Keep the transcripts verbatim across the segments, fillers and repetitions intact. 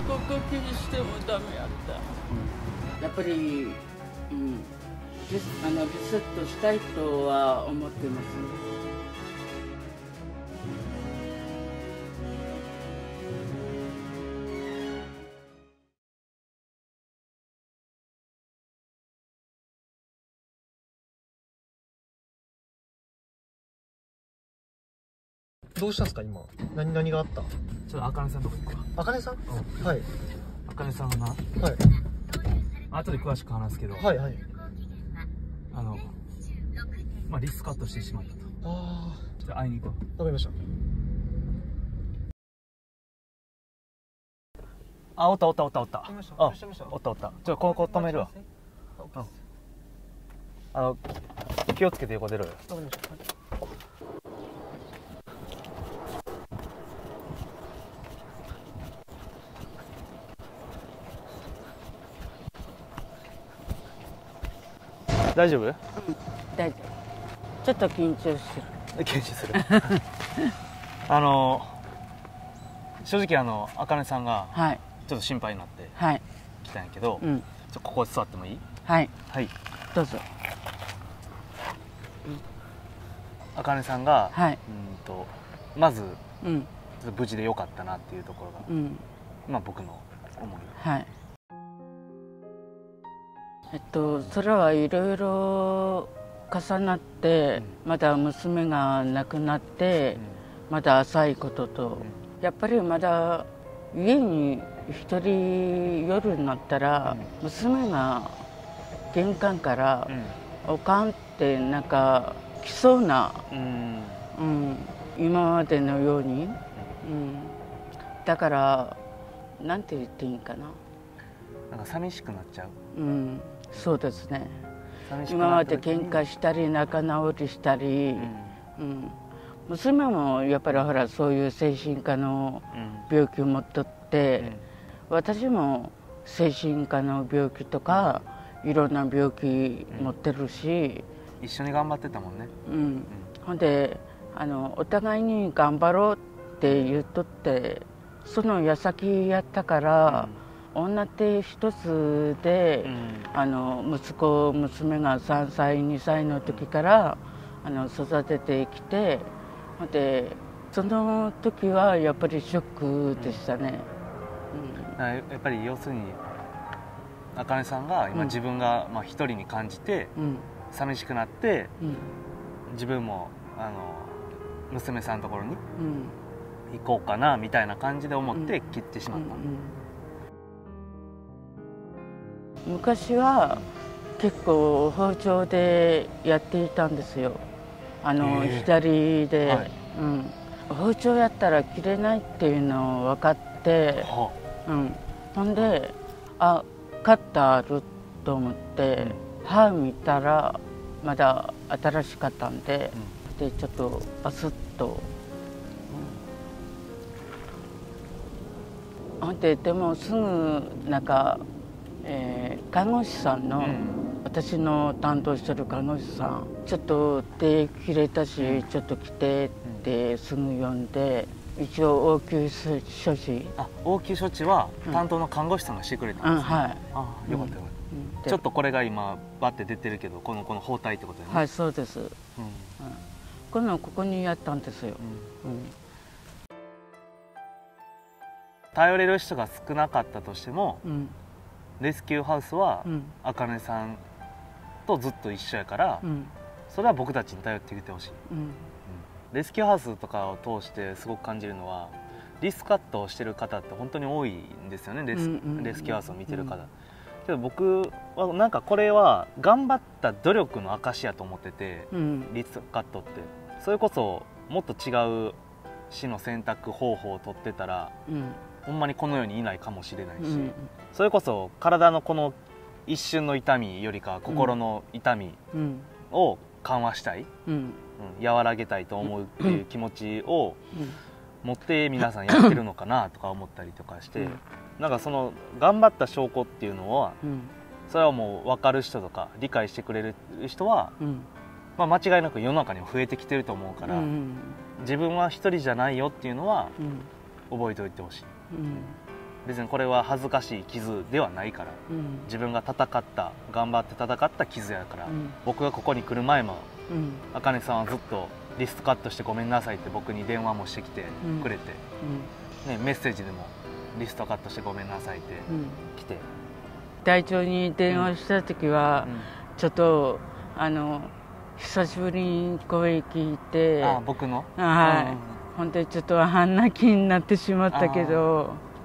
呼吸してもダメやった。やっぱり、うん、リあのリセットしたいとは思ってます。 どうしたんですか今？何何があった？ちょっとあかねさんとこ行くわ。 あかねさん？うん、はい。 あかねさんがな、はい。後で詳しく話すけど、はいはい。あの、まあリスカットしてしまったと。ああ。じゃあ会いに行こう。わかりました。あ、おったおったおったおった。あ、おったおった。ちょっとこの子止めるわ。うん。あの気をつけて横出ろよ。わかりました。大丈夫？うん、 大丈夫。ちょっと緊張してる。 緊張する。あの正直あのあかねさんがちょっと心配になって来たんやけど、はい、うん、ちょここ座ってもいい？はいはい、 どうぞ。 あかねさんが、はい、うんとまず、うん、無事でよかったなっていうところが、うん、まあ僕の思い。はい。 えっと、それはいろいろ重なって、うん、まだ娘が亡くなって、うん、まだ浅いことと、うん、やっぱりまだ家に一人夜になったら、うん、娘が玄関から、うん、おかんってなんか来そうな、うんうん、今までのように、うん、だからなんて言っていいんかな、 なんか寂しくなっちゃう。うん、 そうですね。今まで喧嘩したり仲直りしたり、うんうん、娘もやっぱりほらそういう精神科の病気を持っとって、うん、私も精神科の病気とか、うん、いろんな病気持ってるし、 うん、一緒に頑張ってたもんね。 うんうん、ほんであのお互いに頑張ろうって言っとって、その矢先やったから、うん、女手一つで、うん、あの息子娘がさんさいにさいの時からあの育ててきて、でその時はやっぱりショックでしたね。 うんうん、やっぱり要するにあかねさんが今自分がまあ一人に感じて、うん、寂しくなって、うん、自分もあの娘さんのところに行こうかなみたいな感じで思って切ってしまった。うんうんうん、昔は結構包丁でやっていたんですよ。あの、えー、左で、はい、うん、包丁やったら切れないっていうのを分かって、はあ、うん、ほんであカッターあると思って、うん、歯見たらまだ新しかったんで、うん、でちょっとバスッと、うん、ほんででもすぐなんか、えー、看護師さんの、うん、私の担当してる看護師さん、ちょっと手切れたし、うん、ちょっと来てってすぐ呼んで、一応応急処置、 あ応急処置は担当の看護師さんがしてくれたんですね。うん、はい。あよかったよかった、うん、ちょっとこれが今バッて出てるけど、このこの包帯ってことだよね。 はい、そうです。うんうん、このここにやったんですよ。うんうん、 頼れる人が少なかったとしても、うん、レスキューハウスはあかねさんとずっと一緒やから、うん、それは僕たちに頼ってきてほしい。うんうん、レスキューハウスとかを通してすごく感じるのは、リスカットをしてる方って本当に多いんですよね、レス、レスキューハウスを見てる方、うん、けど僕はなんかこれは頑張った努力の証やと思ってて、うん、リスカットってそれこそもっと違う死の選択方法を取ってたら、うん、ほんまにこの世にいないかもしれないし、うん、それこそ体のこの一瞬の痛みよりか心の痛みを緩和したい、うんうん、和らげたいと思うっていう気持ちを持って皆さんやってるのかなとか思ったりとかして、うん、なんかその頑張った証拠っていうのは、うん、それはもう分かる人とか理解してくれる人は、うん、まあ、間違いなく世の中にも増えてきてると思うから、うん、自分は一人じゃないよっていうのは覚えておいてほしい。うん別にこれは恥ずかしい傷ではないから、うん、自分が戦った頑張って戦った傷やから、うん、僕がここに来る前も、うん、あかねさんはずっとリストカットしてごめんなさいって僕に電話もしてきてくれて、うんうん、ね、メッセージでもリストカットしてごめんなさいって来て、 隊長に電話した時は、うん、ちょっとあの久しぶりに声聞いて、 あ僕の、 はい、うん、本当にちょっと半泣きになってしまったけど、うん、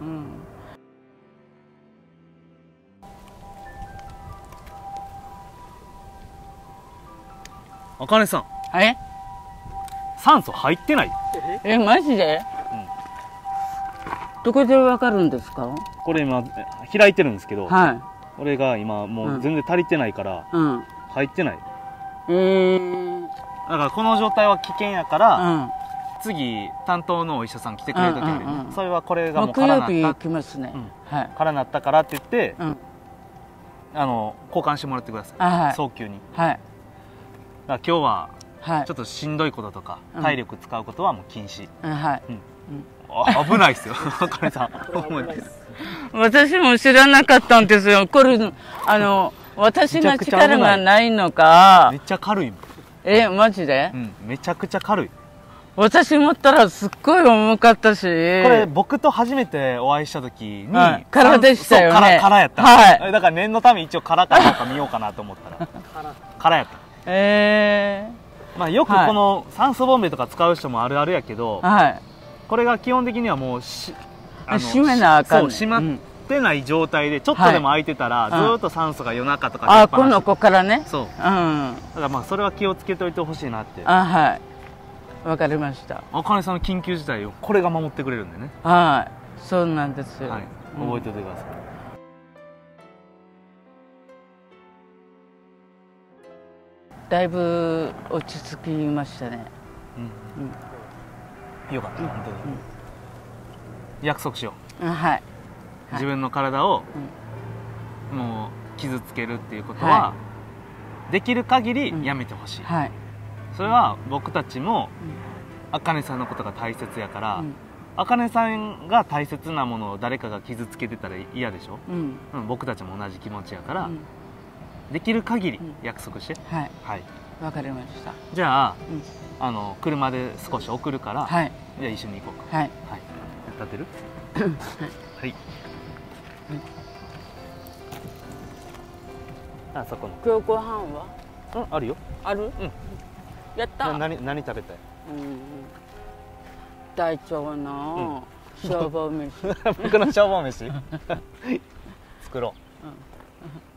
あかねさん、 え、 酸素入ってない。 え、マジで、うん、どこでわかるんですか。 これ今開いてるんですけど、 はい、 これが今もう全然足りてないから、うん、入ってない。 えー、 だからこの状態は危険やから、うん、次担当のお医者さん来てくれる時あるよね、うんうん、それはこれがもう空なった、 木曜日来ますね、 うん、はい、空なったからって言って、うん、あの交換してもらってください、はい、早急に、はい、だから今日はちょっとしんどいこととか、はい、体力使うことはもう禁止、うん、はい、うん、あ、危ないですよあかねさん私も知らなかったんですよ。これあの私が力がないのか。 めっちゃ軽いもん。 え、マジで、 うん、めちゃくちゃ軽い。 私持ったらすっごい重かったし、これ僕と初めてお会いした時に、はい、 空でしたよね。 空、空やった、はい、だから念のため一応空かどうか見ようかなと思ったら空やった。えー、まあよくこの酸素ボンベとか使う人もあるあるやけど、はい、これが基本的にはもうし閉めなあかん、ね、 そう閉まってない状態でちょっとでも空いてたら、はい、ずっと酸素が夜中とかあ、この子からね、 そう、うん、だからまあそれは気をつけておいてほしいなって。 あ、はい、わかりました。 あかねさんの緊急事態をこれが守ってくれるんでね。 はい、そうなんですよ、はい、 覚えておいてください、 うん、だいぶ落ち着きましたね、 うんうん、よかった、うん、本当に、うん、約束しよう、 はい、はい、 自分の体を、うん、もう傷つけるっていうことは、はい、できる限りやめてほしい、うん、はい、それは僕たちもあかねさんのことが大切やからあかねさんが大切なものを誰かが傷つけてたら嫌でしょ、うんうん、僕たちも同じ気持ちやから、うん、できる限り約束して、うん、はい、はい、 わかりました。 じゃあ、うん、あの車で少し送るから、はい、じゃあ一緒に行こうか。はい、はい、立てるはい、はい、あそこの今日ご飯は、 うん、あるよ。 ある、うん、やった。 な何何食べたい、うん、 隊長の消防飯、 僕の消防飯作ろう、うん